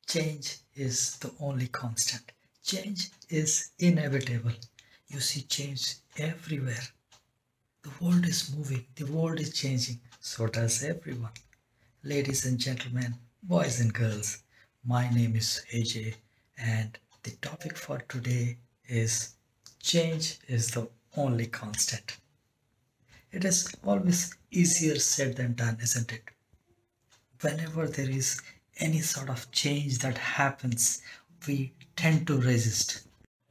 Change is the only constant. Change is inevitable. You see change everywhere. The world is moving, the world is changing, so does everyone. Ladies and gentlemen, boys and girls, my name is AJ, and the topic for today is change is the only constant. It is always easier said than done, isn't it? Whenever there is any sort of change that happens, we tend to resist.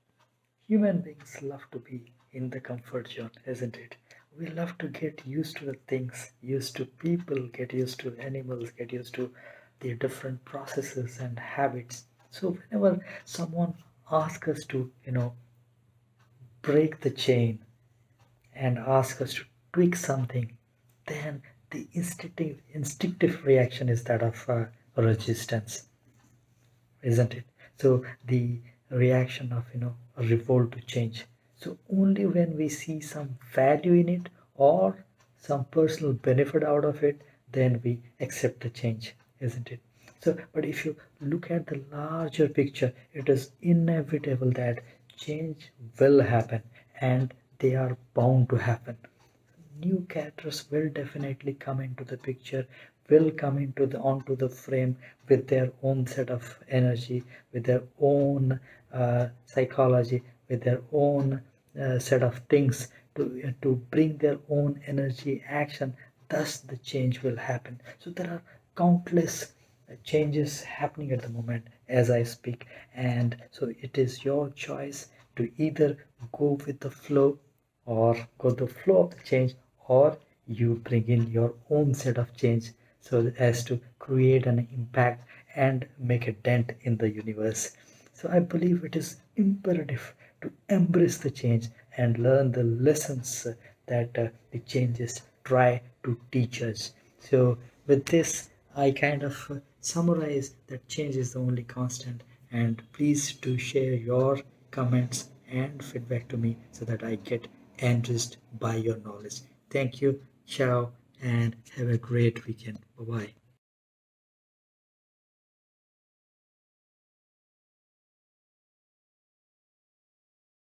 Human beings love to be in the comfort zone, isn't it? We love to get used to the things, used to people, get used to animals, get used to the different processes and habits. So whenever someone asks us to, break the chain and ask us to tweak something, then the instinctive reaction is that of resistance, isn't it? So the reaction of a revolt to change. So only when we see some value in it or some personal benefit out of it, then we accept the change, isn't it? So, but if you look at the larger picture, it is inevitable that change will happen and they are bound to happen. New characters will definitely come into the picture, will come into the onto the frame with their own set of energy, with their own psychology, with their own set of things to bring their own energy action. Thus the change will happen. So there are countless changes happening at the moment as I speak, and so it is your choice to either go with the flow or go the flow of the change, or you bring in your own set of change so as to create an impact and make a dent in the universe. So I believe it is imperative to embrace the change and learn the lessons that the changes try to teach us. So with this I kind of summarize that change is the only constant, and please do share your comments and feedback to me so that I get enriched by your knowledge. Thank you, ciao, and have a great weekend. Bye bye.